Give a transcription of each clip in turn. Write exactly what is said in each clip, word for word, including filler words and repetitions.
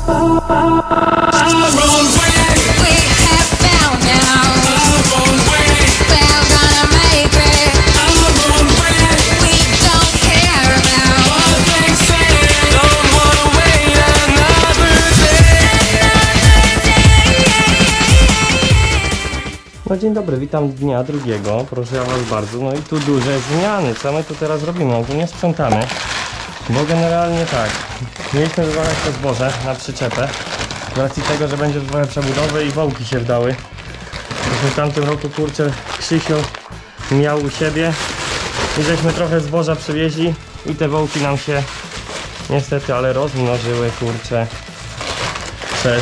No dzień dobry, witam dnia drugiego, proszę ja was bardzo. No i tu duże zmiany, co my tu teraz robimy? Ogólnie sprzątamy, bo generalnie tak, mieliśmy wywalać to zboże na przyczepę z racji tego, że będzie trochę przebudowy i wołki się wdały. Myśmy w tamtym roku, kurczę, Krzysiu miał u siebie i żeśmy trochę zboża przywieźli i te wołki nam się niestety, ale rozmnożyły, kurczę, przez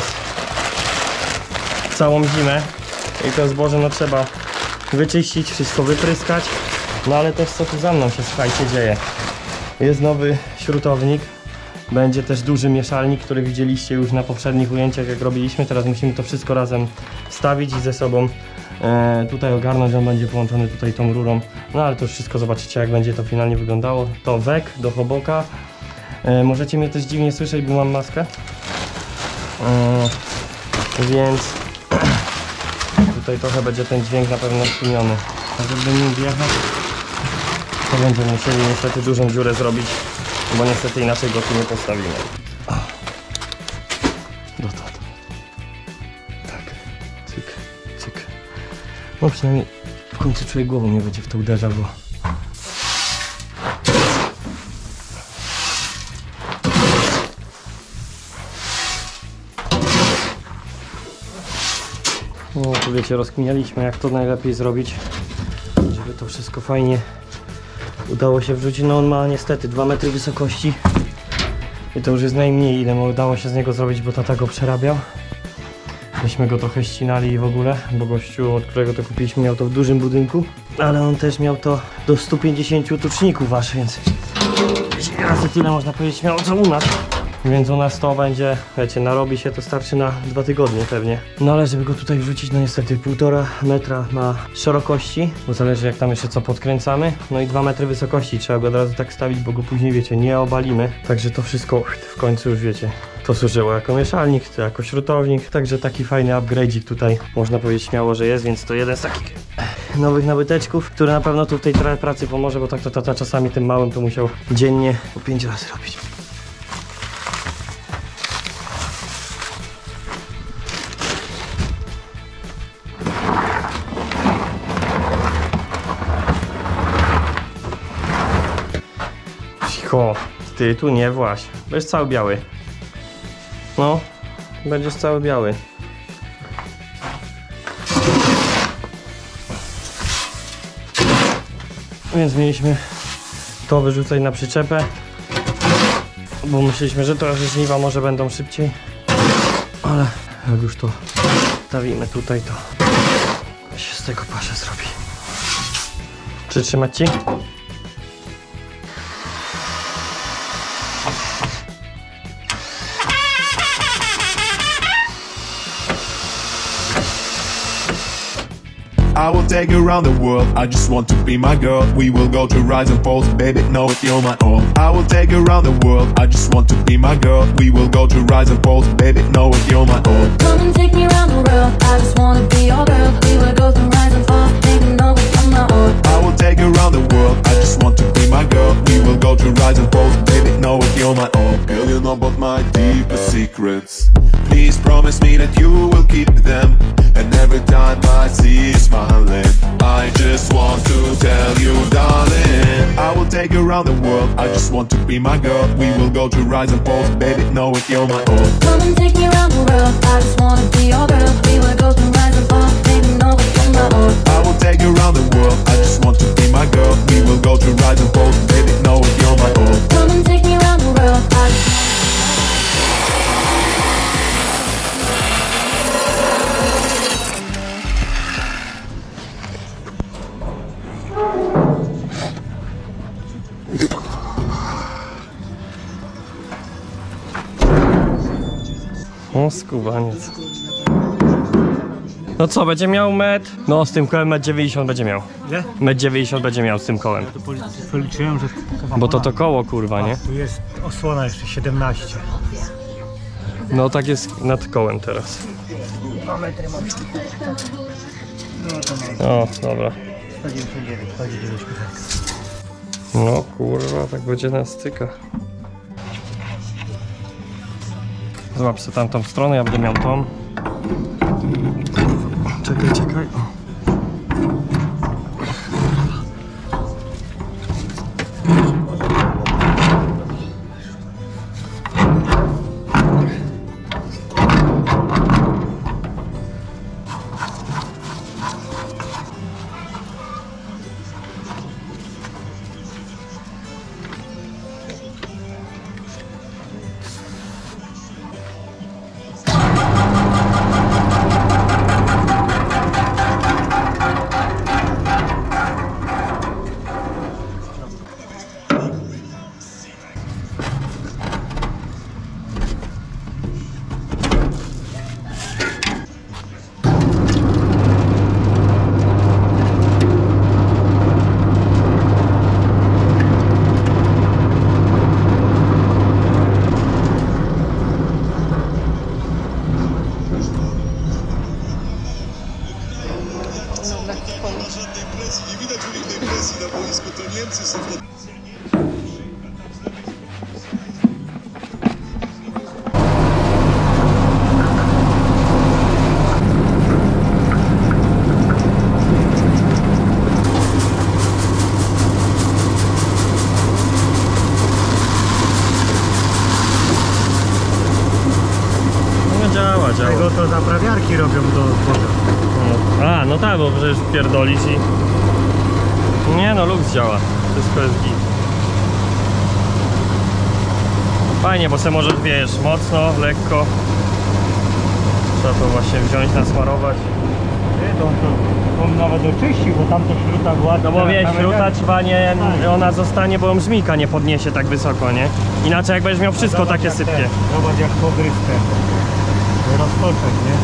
całą zimę. I to zboże no trzeba wyczyścić, wszystko wypryskać. No ale też co tu za mną się, słuchajcie, dzieje. Jest nowy śrutownik. Będzie też duży mieszalnik, który widzieliście już na poprzednich ujęciach, jak robiliśmy. Teraz musimy to wszystko razem wstawić i ze sobą e, tutaj ogarnąć. On będzie połączony tutaj tą rurą. No ale to już wszystko zobaczycie, jak będzie to finalnie wyglądało. To wek do choboka. E, możecie mnie też dziwnie słyszeć, bo mam maskę. E, więc tutaj trochę będzie ten dźwięk na pewno stłumiony. A żeby nim wjechać, to będziemy musieli niestety dużą dziurę zrobić, bo niestety inaczej go tu nie postawimy. Do to. Tak. Cyk, cyk. No przynajmniej w końcu człowiek głową nie będzie w to uderzał, bo... No tu wiecie, rozkminialiśmy, jak to najlepiej zrobić, żeby to wszystko fajnie udało się wrzucić. No on ma niestety dwa metry wysokości i to już jest najmniej, ile mu udało się z niego zrobić, bo tata go przerabiał. Myśmy go trochę ścinali i w ogóle, bo gościu, od którego to kupiliśmy, miał to w dużym budynku, ale on też miał to do stu pięćdziesięciu tuczników aż, więc razy tyle można powiedzieć miało co u nas. Więc u nas to będzie, wiecie, narobi się, to starczy na dwa tygodnie pewnie. No ale żeby go tutaj wrzucić, no niestety półtora metra ma szerokości, bo zależy jak tam jeszcze co podkręcamy. No i dwa metry wysokości, trzeba go od razu tak stawić, bo go później, wiecie, nie obalimy. Także to wszystko w końcu już, wiecie, to służyło jako mieszalnik, to jako śrutownik. Także taki fajny upgrade'ik tutaj można powiedzieć śmiało, że jest, więc to jeden z takich nowych nabyteczków, który na pewno tu w tej pracy pomoże, bo tak to tata czasami tym małym to musiał dziennie po pięć razy robić. Cicho, ty tu nie właź, będziesz cały biały. No, będziesz cały biały. Więc mieliśmy to wyrzucać na przyczepę, bo myśleliśmy, że to że żniwa może będą szybciej, ale jak już to stawimy tutaj, to się z tego pasza zrobi. Przytrzymać ci? I will take you around the world, I just want to be my girl. We will go to rise and falls, baby, know it, you're my all. I will take you around the world, I just want to be my girl. We will go to rise and falls, baby, know it, you're my all. Come and take me around the world, I just wanna be your girl. We will go through rise and falls, baby, know it, you're my all. I will take you around the world, I just want to be my girl. We will go to rise and falls, baby, know it, you're my all. Girl, you know about my deepest secrets. Please promise me that you will keep them. And every time I see you smiling, I just want to tell you, darling, I will take you around the world, I just want to be my girl. We will go to rise and falls, baby, know it, you're my all. Come and take me around the world, I just wanna be your girl. We will go through rise and falls, baby, know it, you're my all. I will take you around the world, I just want to be my girl. We will go to rise and falls, baby, know it, you're my all. Come and take me around the world, I just O, skubaniec. No co, będzie miał metr? No z tym kołem metr dziewięćdziesiąt będzie miał. Ile? metr dziewięćdziesiąt będzie miał z tym kołem. To policzyłem, że... Bo to to koło, kurwa, nie? Tu jest osłona jeszcze siedemnaście. No tak jest nad kołem teraz. dwa metry mam. No to nie. O, dobra. sto dziewięćdziesiąt dziewięć, chodzi gdzieś tutaj. No kurwa, tak będzie na styka. Złap sobie tamtą stronę, ja będę miał tą. Czekaj, czekaj. O. Działa, działa. Tego to zaprawiarki robią do zboża. No. A, no tak, bo przecież pierdolić i... Nie no, Lux działa. Wszystko jest git. Fajnie, bo se możesz, wiesz, mocno, lekko. Trzeba to właśnie wziąć, nasmarować. Nie, to, to on nawet oczyścił, bo tam to śruta była. No bo wiesz, tam śruta jak- trzeba nie... Tak. Ona zostanie, bo ją żmika nie podniesie tak wysoko, nie? Inaczej jak będziesz miał wszystko Zobacz, takie jak sypkie. ten, Zobacz jak pogryskę. Roztoczek, nie?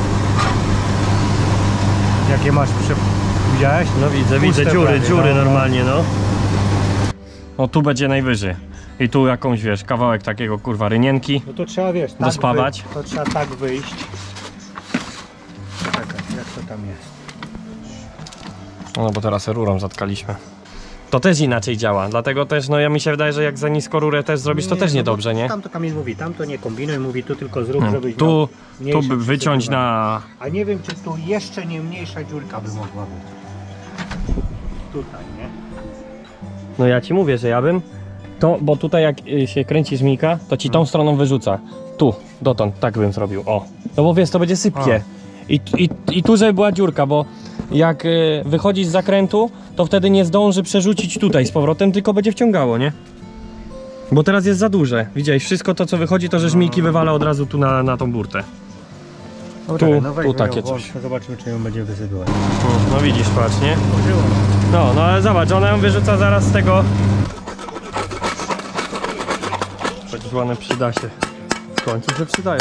Jakie masz prze... Widziałeś? No widzę, Puste widzę, dziury, prawie, dziury no, no. normalnie, no. No tu będzie najwyżej. I tu jakąś, wiesz, kawałek takiego, kurwa, rynienki. No to trzeba, wiesz, tak Dospawać. wy- to trzeba tak wyjść. Czekaj, jak to tam jest? No bo teraz rurą zatkaliśmy. To też inaczej działa, dlatego też, no ja mi się wydaje, że jak za nisko rurę też zrobisz, to też no bo niedobrze, nie? Tam to Kamil mówi, tam to nie kombinuj, mówi tu tylko zrób, No. żebyś Tu, miał tu mniejsze by wyciąć przesypywanie. na... A nie wiem, czy tu jeszcze nie mniejsza dziurka by mogła być. Tutaj, nie? No ja ci mówię, że ja bym... To, bo tutaj jak y, się kręci żmijka, to ci tą stroną wyrzuca. Tu, dotąd, tak bym zrobił, o. No bo wiesz, to będzie sypkie. I, i, I tu, żeby była dziurka, bo jak y, wychodzi z zakrętu, to wtedy nie zdąży przerzucić tutaj z powrotem, tylko będzie wciągało, nie? Bo teraz jest za duże. Widziałeś, wszystko to co wychodzi, to że żmijki wywala od razu tu na, na tą burtę. No, Tu- czekaj, no weź, tu weź takie ją włącz, coś. to zobaczymy, czy ją będzie wysypywać. No, no widzisz, patrz, nie? Użyło. No, no ale zobacz, ona ją wyrzuca zaraz z tego. Tak zwane przyda się. W końcu się przydają.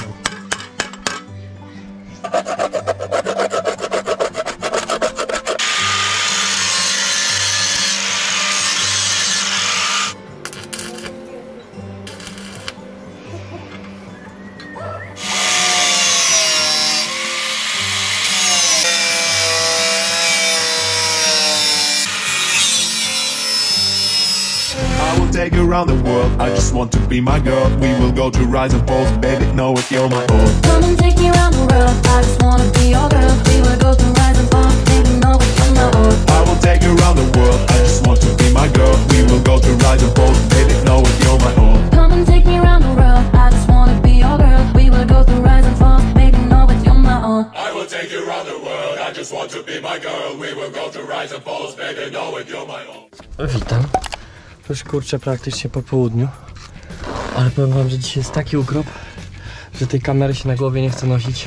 I will take you around the world. I just want to be my girl. We will go to rise and falls, baby. Know it, you're my own. Come and take me around the world. I just wanna be your girl. We will go through rise and fall. Baby, know it, you're my own. I will take you around the world. I just want to be my girl. We will go to rise and falls, baby. Know it, you're my own. Come and take me around the world. I just wanna be your girl. We will go through rise and fall. Baby, know it, you're my own. I will take you around the world. I just want to be my girl. We will go to rise and falls, baby. Know it, you're my own. Witam. Już kurczę praktycznie po południu. Ale powiem wam, że dzisiaj jest taki ukrop, że tej kamery się na głowie nie chcę nosić.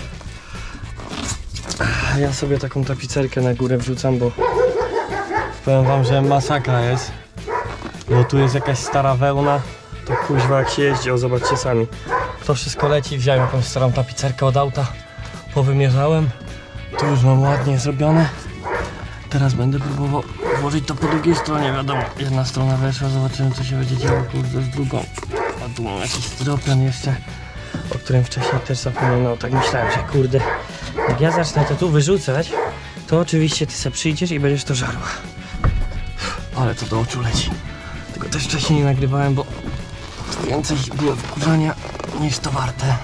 Ja sobie taką tapicerkę na górę wrzucam, bo powiem wam, że masakra jest. Bo tu jest jakaś stara wełna. To kuźwa jak się jeździ, o zobaczcie sami. To wszystko leci, wziąłem jakąś starą tapicerkę od auta. Powymierzałem. Tu już mam ładnie zrobione. Teraz będę próbował włożyć to po drugiej stronie, wiadomo. Jedna strona weszła, zobaczymy co się będzie działo kurde z drugą. A tu mam jakiś styropian jeszcze. o którym wcześniej też zapomniałem. No tak myślałem, że kurde, jak ja zacznę to tu wyrzucać, to oczywiście ty se przyjdziesz i będziesz to żarła. Ale to do oczu leci. Tylko też wcześniej nie nagrywałem, bo więcej było wkurzania niż to warte.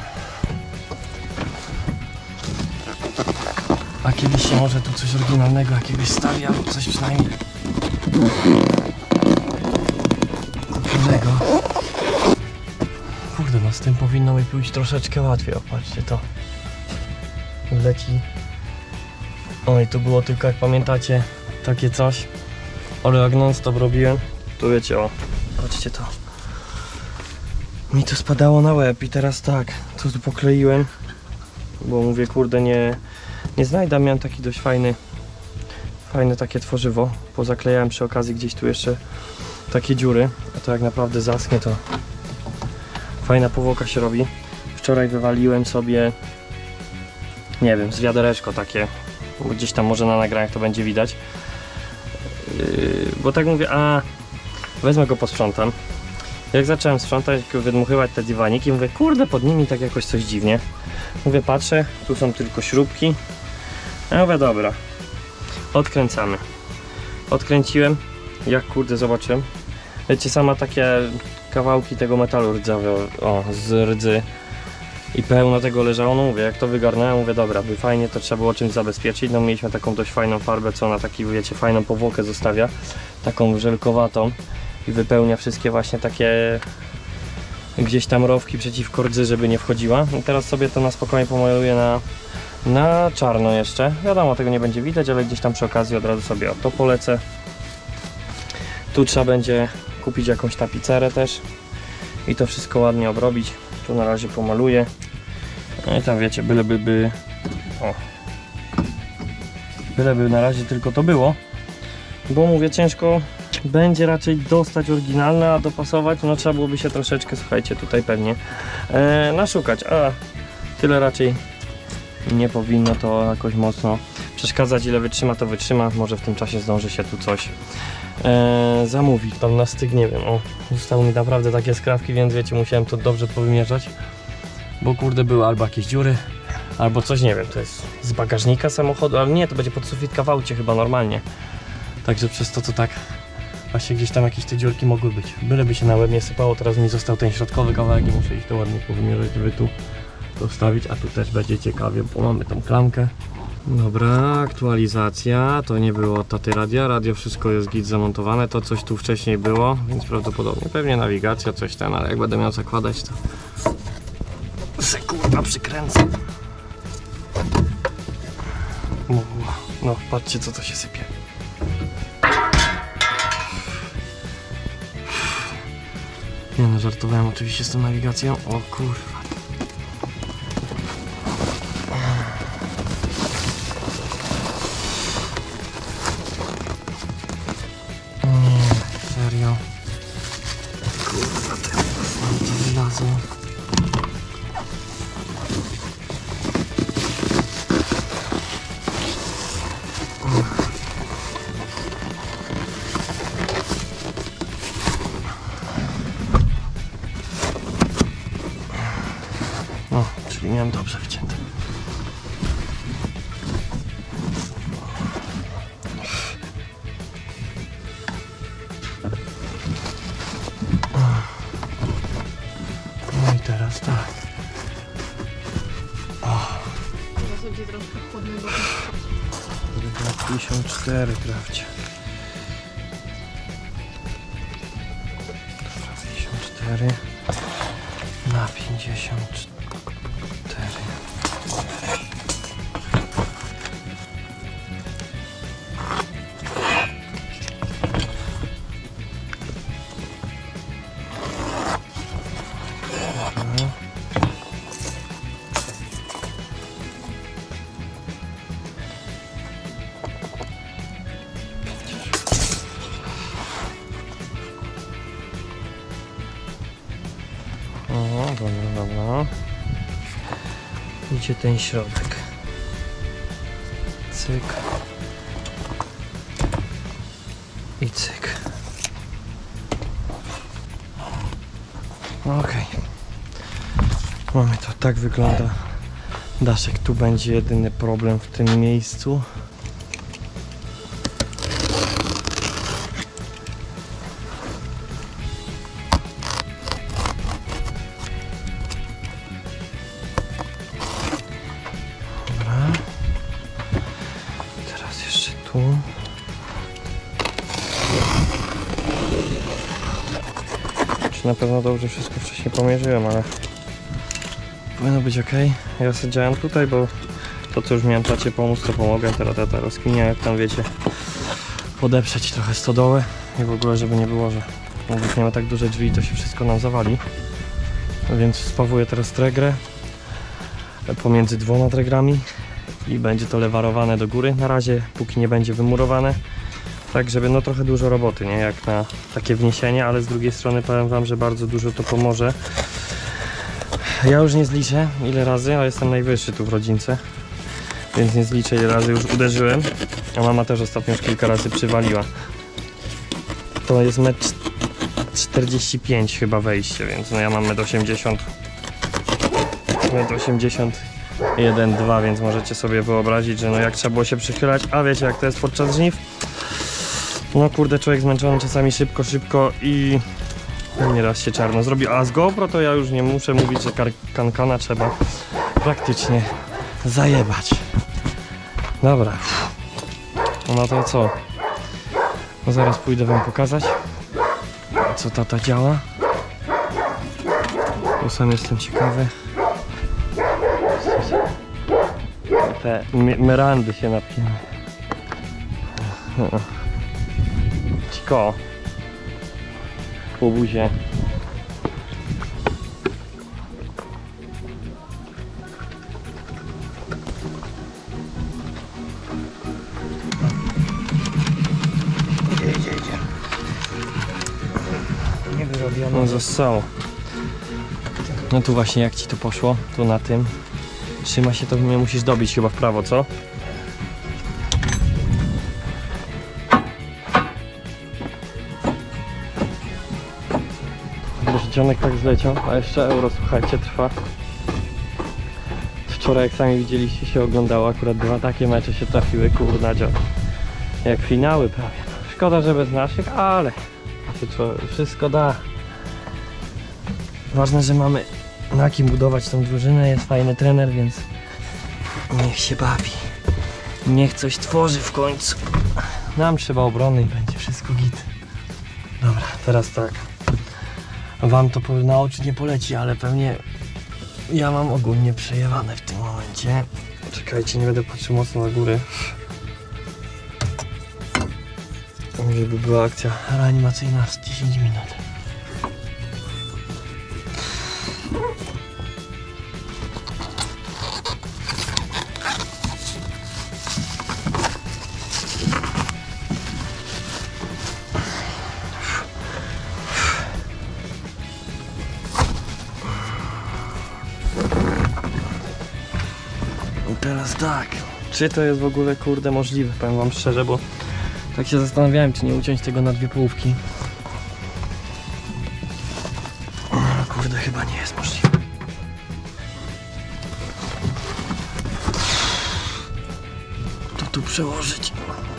A kiedyś się może tu coś oryginalnego jakiegoś stawi, albo coś przynajmniej kupionego. Kurde, no z tym powinno mi pójść troszeczkę łatwiej. O, patrzcie to. Leci. Oj, tu było tylko, jak pamiętacie, takie coś. Ale jak non stop robiłem, to wiecie, o, patrzcie to. Mi to spadało na łeb i teraz tak, to tu pokleiłem, bo mówię, kurde, nie, nie znajdę. Miałem taki dość fajny, fajne takie tworzywo. Pozaklejałem przy okazji gdzieś tu jeszcze takie dziury, a to jak naprawdę zaschnie, to fajna powłoka się robi. Wczoraj wywaliłem sobie, nie wiem, z wiadereczko takie, bo gdzieś tam może na nagraniach to będzie widać. Yy, bo tak mówię, a wezmę go, posprzątam. Jak zacząłem sprzątać, wydmuchywać te dywaniki, mówię, kurde, pod nimi tak jakoś coś dziwnie. Mówię, patrzę, tu są tylko śrubki. Ja mówię, dobra, odkręcamy. Odkręciłem, jak kurde zobaczyłem. Wiecie, sama takie kawałki tego metalu rdzawego, o, z rdzy. I pełno tego leżało, no mówię, jak to wygarnąłem, mówię, dobra, by fajnie, to trzeba było czymś zabezpieczyć. No mieliśmy taką dość fajną farbę, co na taki, wiecie, fajną powłokę zostawia. Taką żelkowatą. I wypełnia wszystkie właśnie takie gdzieś tam rowki przeciwko rdzy, żeby nie wchodziła. I teraz sobie to na spokojnie pomaluję na, na czarno jeszcze. Wiadomo, tego nie będzie widać, ale gdzieś tam przy okazji od razu sobie o to polecę. Tu trzeba będzie kupić jakąś tapicerę też i to wszystko ładnie obrobić. Tu na razie pomaluję. No i tam wiecie, byleby by... O. Byleby na razie tylko to było. Bo mówię, ciężko będzie raczej dostać oryginalne, a dopasować, no trzeba byłoby się troszeczkę, słuchajcie, tutaj pewnie e, naszukać, a tyle raczej nie powinno to jakoś mocno przeszkadzać. Ile wytrzyma, to wytrzyma, może w tym czasie zdąży się tu coś e, zamówić. Tam na styk, nie wiem, o, zostały mi naprawdę takie skrawki, więc wiecie, musiałem to dobrze powymierzać, bo kurde, były albo jakieś dziury, albo coś, nie wiem, to jest z bagażnika samochodu, ale nie, to będzie pod sufitka w aucie chyba normalnie. Także przez to, to tak właśnie gdzieś tam jakieś te dziurki mogły być. Byleby się na łeb nie sypało. Teraz mi został ten środkowy kawałek i muszę iść to ładnie powymierzyć, żeby tu dostawić. A tu też będzie ciekawie, bo mamy tą klamkę. Dobra, aktualizacja. To nie było od taty radia. Radio wszystko jest git zamontowane. To coś tu wcześniej było, więc prawdopodobnie pewnie nawigacja, coś ten, ale jak będę miał zakładać, to sekunda przykręcę. No, no, patrzcie, co to się sypie. Nie no, żartowałem oczywiście z tą nawigacją. O kurwa. Nie, serio. Kurwa, te to wylazło. O, czyli miałem dobrze wcięte. No i teraz tak. O. pięćdziesiąt cztery trawcie. Dobra, pięćdziesiąt cztery na pięćdziesiąt cztery. O, dobra, dobra. Idzie ten środek. Cyk. I cyk. Okej. Mamy to, tak wygląda daszek. Tu będzie jedyny problem w tym miejscu. Dobra. Teraz jeszcze tu. Czy na pewno dobrze wszystko wcześniej pomierzyłem, ale powinno być ok. Ja sobie działam tutaj, bo to co już miałem tacie pomóc, to pomogę. Teraz tata rozkminia, jak tam wiecie, podeprzeć trochę stodołę i w ogóle, żeby nie było, że jak wytniemy tak duże drzwi, to się wszystko nam zawali. Więc spawuję teraz tregrę pomiędzy dwoma tregrami i będzie to lewarowane do góry na razie, póki nie będzie wymurowane. Tak, żeby no trochę dużo roboty, nie? Jak na takie wniesienie, ale z drugiej strony powiem wam, że bardzo dużo to pomoże. Ja już nie zliczę ile razy, ale jestem najwyższy tu w rodzince, więc nie zliczę ile razy już uderzyłem, a mama też ostatnio już kilka razy przywaliła. To jest metr czterdzieści pięć chyba wejście, więc no ja mam metr osiemdziesiąt, metr osiemdziesiąt jeden, dwa, więc możecie sobie wyobrazić, że no jak trzeba było się przychylać, a wiecie jak to jest podczas żniw. No kurde, człowiek zmęczony czasami szybko, szybko i nieraz się czarno zrobi. A z GoPro to ja już nie muszę mówić, że kankana trzeba praktycznie zajebać. Dobra. No to co? No zaraz pójdę wam pokazać, co tata działa. Bo sam jestem ciekawy. Te merandy się napijamy. Ciko. Po buzie. Idzie, idzie, idzie. Nie wyrobiono. No zostało. No tu właśnie jak ci to poszło, tu na tym. Trzyma się, to mnie musisz dobić chyba w prawo, co? Dzionek tak zleciał, a jeszcze euro, słuchajcie, trwa. Wczoraj, jak sami widzieliście, się oglądało, akurat dwa takie mecze się trafiły, kurna dziad. Jak finały prawie. Szkoda, że bez naszych, ale się to wszystko da. Ważne, że mamy na kim budować tą drużynę, jest fajny trener, więc niech się bawi. Niech coś tworzy w końcu. Nam trzeba obrony i będzie wszystko git. Dobra, teraz tak. Wam to na oczy nie poleci, ale pewnie ja mam ogólnie przejebane w tym momencie. Czekajcie, nie będę patrzył mocno na górę. Żeby była akcja reanimacyjna z dziesięć minut. Teraz tak, czy to jest w ogóle kurde możliwe, powiem wam szczerze, bo tak się zastanawiałem, czy nie uciąć tego na dwie połówki. No, kurde, chyba nie jest możliwe. To tu przełożyć.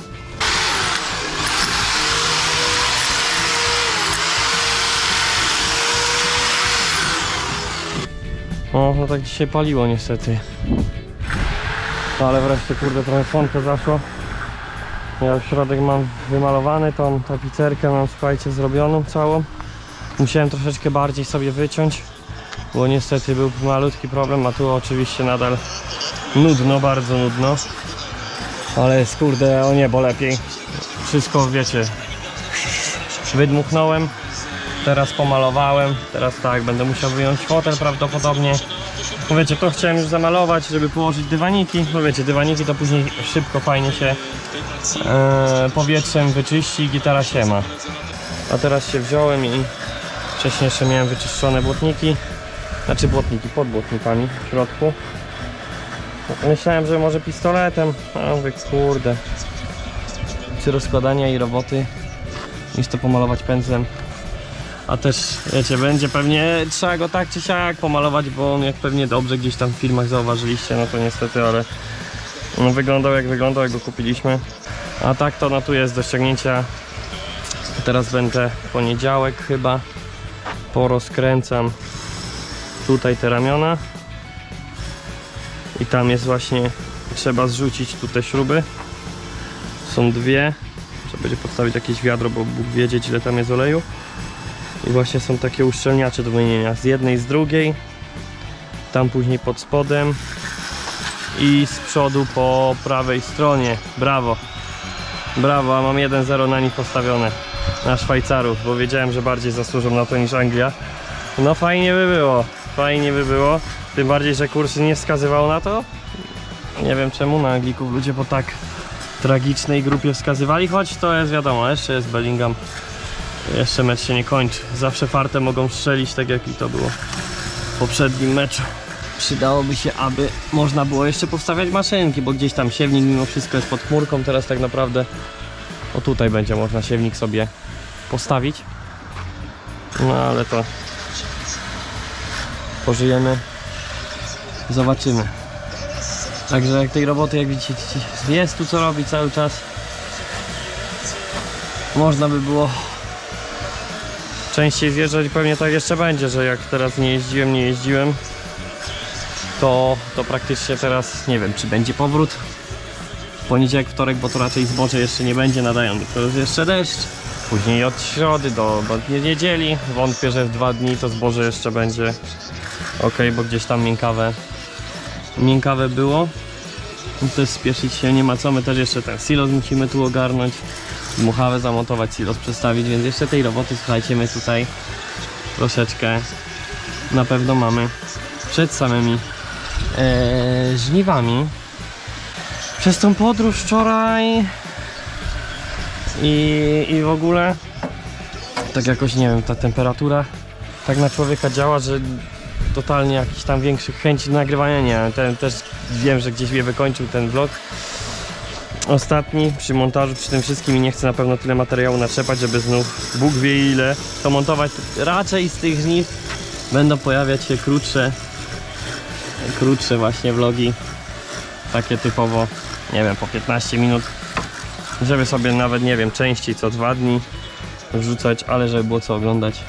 O, no tak dzisiaj paliło niestety. No ale wreszcie kurde trochę słonko zaszło. Ja już środek mam wymalowany, tą tapicerkę mam, słuchajcie, zrobioną całą. Musiałem troszeczkę bardziej sobie wyciąć, bo niestety był malutki problem, a tu oczywiście nadal nudno, bardzo nudno. Ale jest kurde o niebo lepiej. Wszystko wiecie, wydmuchnąłem, teraz pomalowałem, teraz tak, będę musiał wyjąć fotel prawdopodobnie. Bo wiecie, to chciałem już zamalować, żeby położyć dywaniki. No wiecie, dywaniki to później szybko, fajnie się e, powietrzem wyczyści i gitara się ma. A teraz się wziąłem i wcześniej jeszcze miałem wyczyszczone błotniki. Znaczy błotniki pod błotnikami w środku. Myślałem, że może pistoletem, a mówię, kurde. Przy rozkładania i roboty niż to pomalować pędzlem. A też, wiecie, będzie pewnie trzeba go tak czy siak pomalować, bo on jak pewnie dobrze gdzieś tam w filmach zauważyliście, no to niestety, ale no, wyglądał jak wyglądał, jak go kupiliśmy. A tak to no tu jest do ściągnięcia. Teraz będę w poniedziałek chyba porozkręcam tutaj te ramiona i tam jest właśnie, trzeba zrzucić tu te śruby. Są dwie, trzeba będzie podstawić jakieś wiadro, bo Bóg wiedzieć ile tam jest oleju. I właśnie są takie uszczelniacze do wymienienia z jednej, z drugiej, tam później pod spodem i z przodu po prawej stronie. Brawo, brawo, a mam jeden zero na nich postawione, na Szwajcarów, bo wiedziałem, że bardziej zasłużą na to niż Anglia. No fajnie by było, fajnie by było, tym bardziej, że kurs nie wskazywał na to. Nie wiem czemu na Anglików ludzie po tak tragicznej grupie wskazywali, choć to jest wiadomo, jeszcze jest Bellingham. Jeszcze mecz się nie kończy. Zawsze fartem mogą strzelić, tak jak i to było w poprzednim meczu. Przydałoby się, aby można było jeszcze powstawiać maszynki, bo gdzieś tam siewnik mimo wszystko jest pod chmurką. Teraz tak naprawdę o tutaj będzie można siewnik sobie postawić. No ale to pożyjemy, zobaczymy. Także jak tej roboty, jak widzicie, jest tu co robić cały czas. Można by było częściej zjeżdżać, pewnie tak jeszcze będzie, że jak teraz nie jeździłem, nie jeździłem, to, to praktycznie teraz nie wiem, czy będzie powrót w poniedziałek, wtorek, bo to raczej zboże jeszcze nie będzie nadają, to jest jeszcze deszcz. Później od środy do, do niedzieli, wątpię, że w dwa dni to zboże jeszcze będzie ok, bo gdzieś tam miękkawe, miękkawe było. No to jest spieszyć się nie ma co, my też jeszcze ten silos musimy tu ogarnąć. Dmuchawę zamontować, silos przestawić, więc jeszcze tej roboty, słuchajcie, my tutaj troszeczkę na pewno mamy przed samymi e, żniwami. Przez tą podróż wczoraj i, i w ogóle tak jakoś, nie wiem, ta temperatura tak na człowieka działa, że totalnie jakichś tam większych chęci do nagrywania nie mam. Ten, też wiem, że gdzieś mnie wykończył ten vlog ostatni przy montażu, przy tym wszystkim i nie chcę na pewno tyle materiału natrzepać, żeby znów Bóg wie ile to montować. Raczej z tych żniw będą pojawiać się krótsze krótsze właśnie vlogi, takie typowo, nie wiem, po piętnaście minut, żeby sobie nawet, nie wiem, częściej co dwa dni wrzucać, ale żeby było co oglądać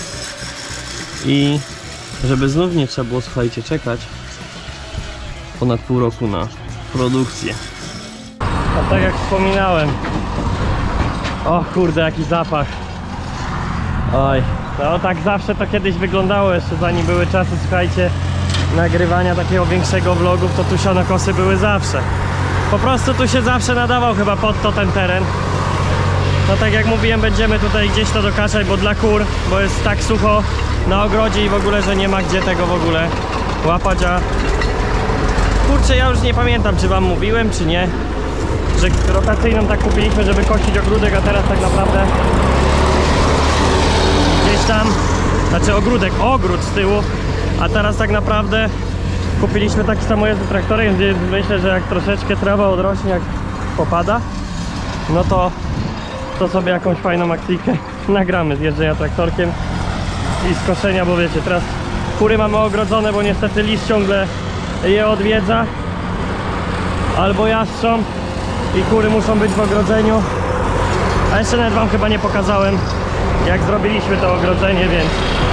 i żeby znów nie trzeba było, słuchajcie, czekać ponad pół roku na produkcję. A tak jak wspominałem, o kurde, jaki zapach. Oj, no tak zawsze to kiedyś wyglądało, jeszcze zanim były czasy, słuchajcie, nagrywania takiego większego vlogów, to tu sianokosy były zawsze. Po prostu tu się zawsze nadawał chyba pod to ten teren. No tak jak mówiłem, będziemy tutaj gdzieś to dokaszać, bo dla kur, bo jest tak sucho na ogrodzie i w ogóle, że nie ma gdzie tego w ogóle łapać, a kurczę, ja już nie pamiętam, czy wam mówiłem, czy nie, że rotacyjną tak kupiliśmy, żeby kościć ogródek, a teraz tak naprawdę gdzieś tam, znaczy ogródek, ogród z tyłu, a teraz tak naprawdę kupiliśmy taki samojezdny traktorek, gdzie myślę, że jak troszeczkę trawa odrośnie, jak popada, no to to sobie jakąś fajną akcyjkę nagramy z jeżdżenia traktorkiem i z koszenia, bo wiecie, teraz kury mamy ogrodzone, bo niestety lis ciągle je odwiedza albo jastrząb i kury muszą być w ogrodzeniu, a jeszcze nawet wam chyba nie pokazałem, jak zrobiliśmy to ogrodzenie, więc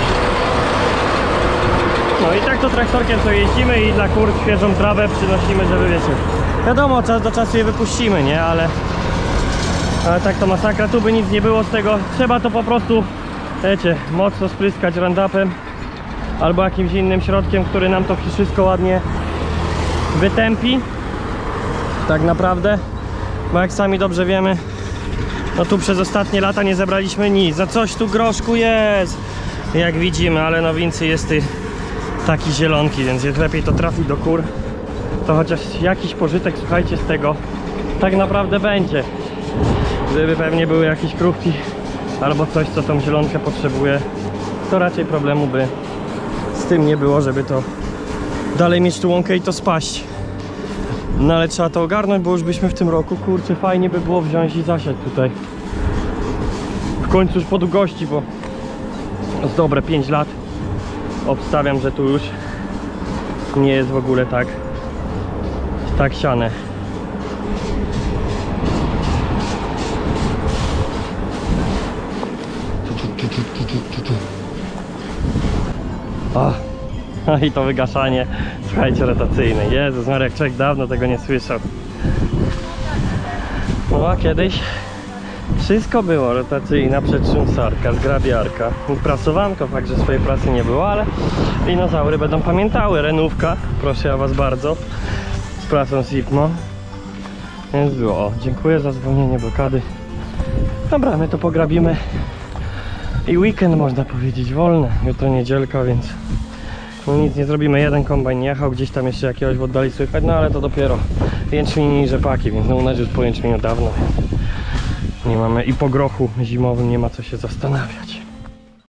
no i tak to traktorkiem co jeździmy i dla kur świeżą trawę przynosimy, żeby wiecie, wiadomo, czas do czasu je wypuścimy, nie, ale ale tak to masakra, tu by nic nie było z tego, trzeba to po prostu, wiecie, mocno spryskać Roundupem albo jakimś innym środkiem, który nam to wszystko ładnie wytępi, tak naprawdę, bo jak sami dobrze wiemy, no tu przez ostatnie lata nie zebraliśmy nic, za coś tu groszku jest, jak widzimy, ale no więcej jest ty, taki zielonki, więc jak lepiej to trafi do kur, to chociaż jakiś pożytek, słuchajcie, z tego tak naprawdę będzie. Gdyby pewnie były jakieś krówki albo coś, co tą zielonkę potrzebuje, to raczej problemu by z tym nie było, żeby to dalej mieć tu łąkę i to spaść. No ale trzeba to ogarnąć, bo już byśmy w tym roku, kurczę, fajnie by było wziąć i zasiać tutaj w końcu już po długości, bo z dobre pięć lat. Obstawiam, że tu już nie jest w ogóle tak tak siane. O, no i to wygaszanie, słuchajcie, rotacyjne. Jezus Maria, jak człowiek dawno tego nie słyszał. No a kiedyś wszystko było, rotacyjna, przedrząsarka, zgrabiarka, prasowanko, fakt, że swojej pracy nie było, ale dinozaury będą pamiętały. Renówka, proszę ja was bardzo, z pracą Sipmo. Więc było. O, dziękuję za zwolnienie blokady. Dobra, my to pograbimy i weekend, można powiedzieć, wolny. Jutro niedzielka, więc no nic nie zrobimy. Jeden kombajn jechał, gdzieś tam jeszcze jakiegoś w oddali słychać, no ale to dopiero jęczmień i rzepaki, więc no u nas już po jęczmieniu dawno. Nie mamy i po grochu zimowym nie ma co się zastanawiać.